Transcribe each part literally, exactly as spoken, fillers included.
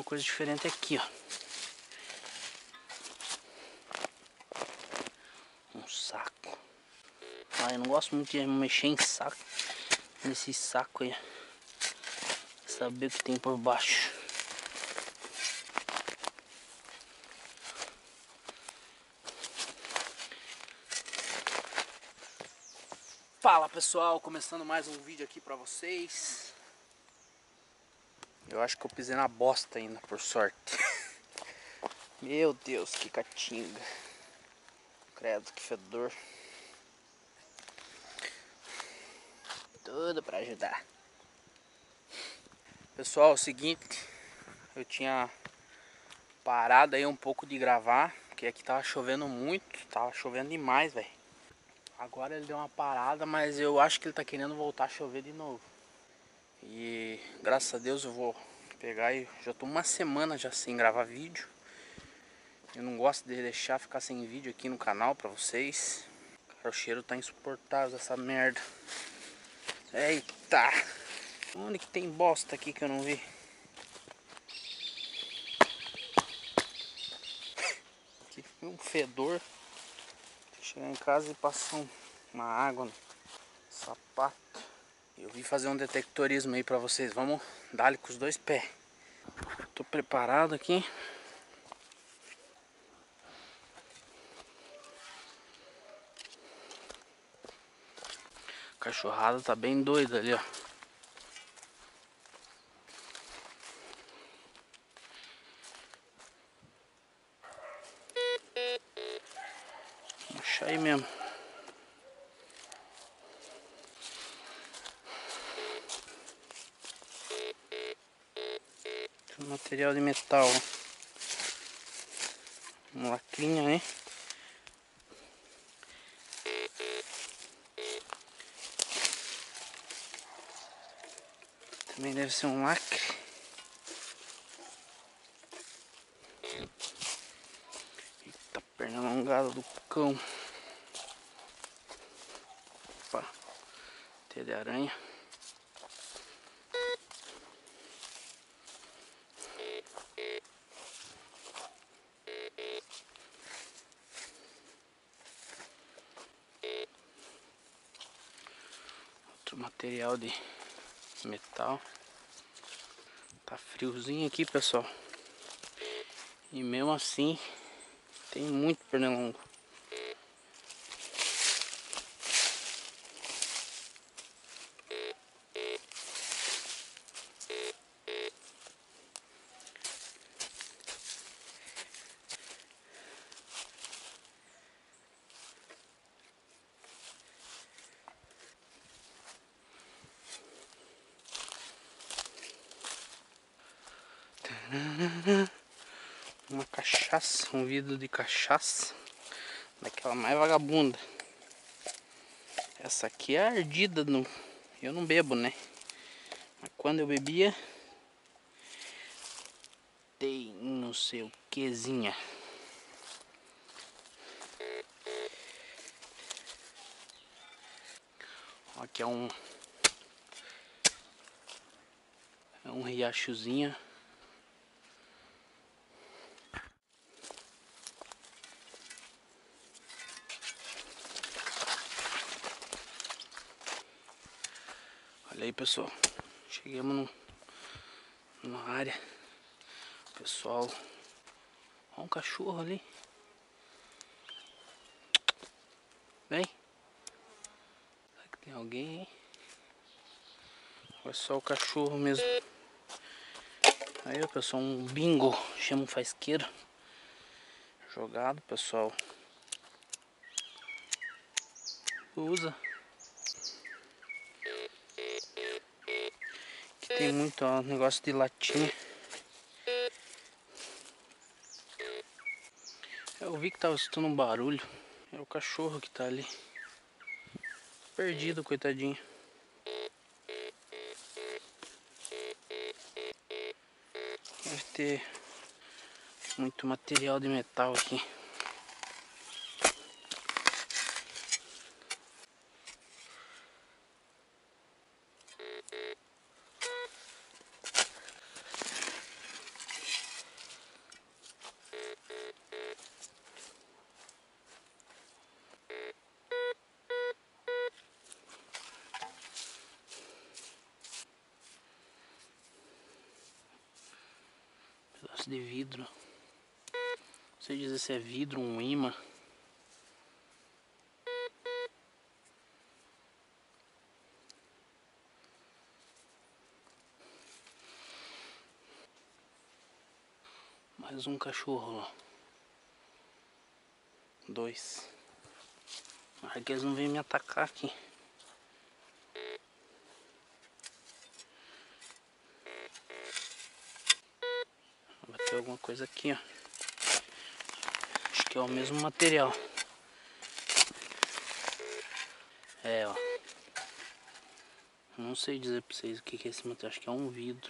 coisa diferente aqui, ó. Um saco. Ah, eu não gosto muito de mexer em saco. Nesse saco aí. Saber o que tem por baixo. Fala pessoal, começando mais um vídeo aqui pra vocês. Eu acho que eu pisei na bosta ainda, por sorte. Meu Deus, que catinga. Credo, que fedor. Tudo pra ajudar. Pessoal, é o seguinte. Eu tinha parado aí um pouco de gravar, porque aqui tava chovendo muito. Tava chovendo demais, velho. Agora ele deu uma parada, mas eu acho que ele tá querendo voltar a chover de novo. E graças a Deus eu vou pegar e já tô uma semana já sem gravar vídeo. Eu não gosto de deixar ficar sem vídeo aqui no canal pra vocês. Cara, o cheiro tá insuportável dessa merda. Eita! Onde que tem bosta aqui que eu não vi? Aqui foi um fedor. Tem que chegar em casa e passar um, uma água no sapato. Eu vim fazer um detectorismo aí pra vocês. Vamos dar-lhe com os dois pés. Tô preparado aqui. A cachorrada tá bem doida ali, ó. Puxa aí mesmo. Tem material de metal, ó. Um lacrinho aí. Também deve ser um lacre. Eita, perna alongada do cão. Opa, teia de aranha. Outro material de metal. Tá friozinho aqui, pessoal. E mesmo assim tem muito pernilongo. Uma cachaça, um vidro de cachaça. Daquela mais vagabunda. Essa aqui é ardida. No... Eu não bebo, né? Mas quando eu bebia, tem não sei o quezinha. Aqui é um É um riachozinho. Olha aí, pessoal. Chegamos no, numa área. Pessoal, olha um cachorro ali. Vem. Será que tem alguém aí? Ou é só o cachorro mesmo? Aí, pessoal, um bingo. Chama um faisqueiro. Jogado, pessoal. Usa. Aqui tem muito, ó, negócio de latinha. Eu vi que tava escutando um barulho. É o cachorro que tá ali. Perdido, coitadinho. Deve ter muito material de metal aqui. negócio de vidro. Não sei dizer se é vidro, um imã. Mais um cachorro lá. Dois. Mas que eles não vêm me atacar aqui. Vai ter alguma coisa aqui, ó. Acho que é o mesmo material. É, ó. Não sei dizer pra vocês o que é esse material. Acho que é um vidro.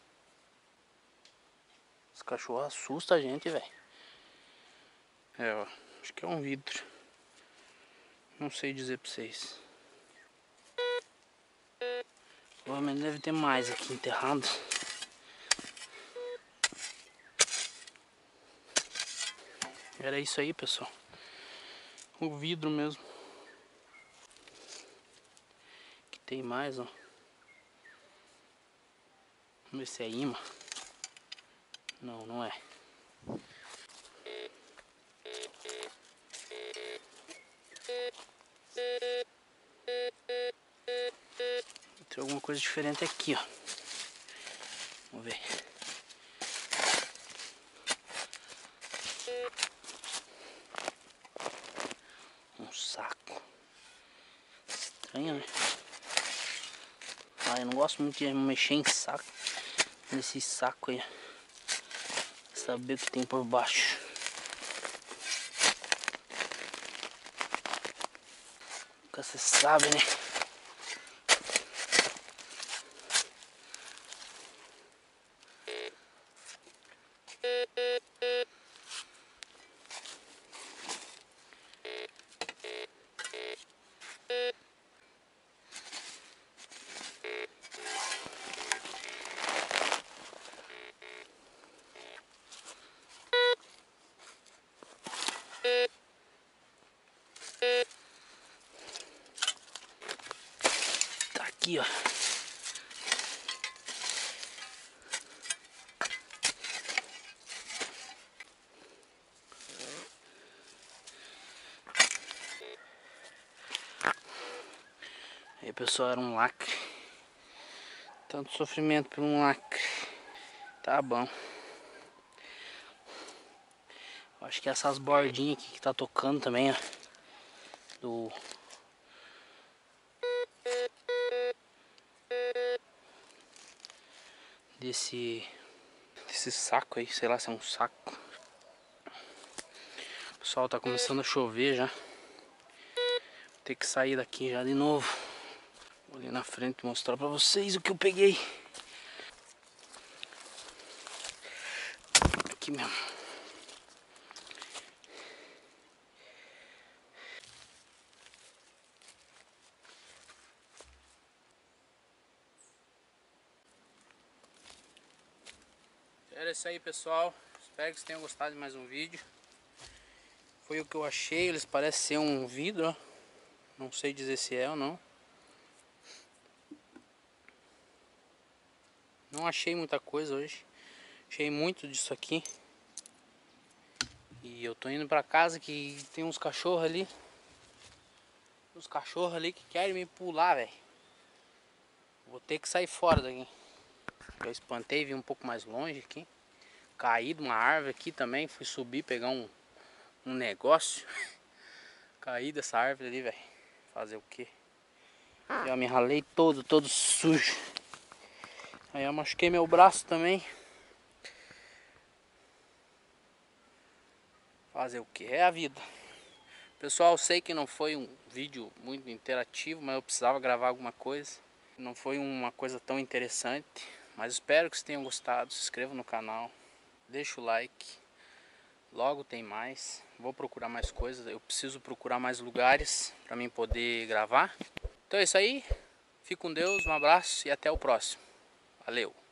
Esse cachorro assusta a gente, velho. É, ó. Acho que é um vidro. Não sei dizer pra vocês. Provavelmente deve ter mais aqui enterrado. Era isso aí, pessoal. O vidro mesmo. Aqui tem mais, ó. Vamos ver se é imã. Não, não é. Tem alguma coisa diferente aqui, ó. Vamos ver. Um saco. Estranho, né? Ah, eu não gosto muito de mexer em saco. Nesse saco aí. Saber o que tem por baixo. Nunca se sabe, né? Tá aqui, ó. Aí, pessoal, era um lacre. Tanto sofrimento por um lacre. Tá bom. Acho que essas bordinhas aqui que tá tocando também, ó. Do... Desse... Desse saco aí, sei lá se é um saco. Pessoal, tá começando a chover já. Vou ter que sair daqui já de novo. Vou ali na frente mostrar pra vocês o que eu peguei. Aqui mesmo. Era isso aí, pessoal. Espero que vocês tenham gostado de mais um vídeo. Foi o que eu achei. Eles parecem ser um vidro, ó. Não sei dizer se é ou não. Não achei muita coisa hoje. Achei muito disso aqui. E eu tô indo pra casa que tem uns cachorros ali. Uns cachorros ali que querem me pular, velho. Vou ter que sair fora daqui. Eu espantei e vim um pouco mais longe aqui. Caí de uma árvore aqui também. Fui subir, pegar um, um negócio. Caí dessa árvore ali, velho. Fazer o quê? Eu me ralei todo, todo sujo. Aí eu machuquei meu braço também. Fazer o que? É a vida. Pessoal, sei que não foi um vídeo muito interativo, mas eu precisava gravar alguma coisa. Não foi uma coisa tão interessante, mas espero que vocês tenham gostado. Se inscreva no canal, deixa o like. Logo tem mais. Vou procurar mais coisas. Eu preciso procurar mais lugares para mim poder gravar. Então é isso aí. Fique com Deus, um abraço e até o próximo. Valeu!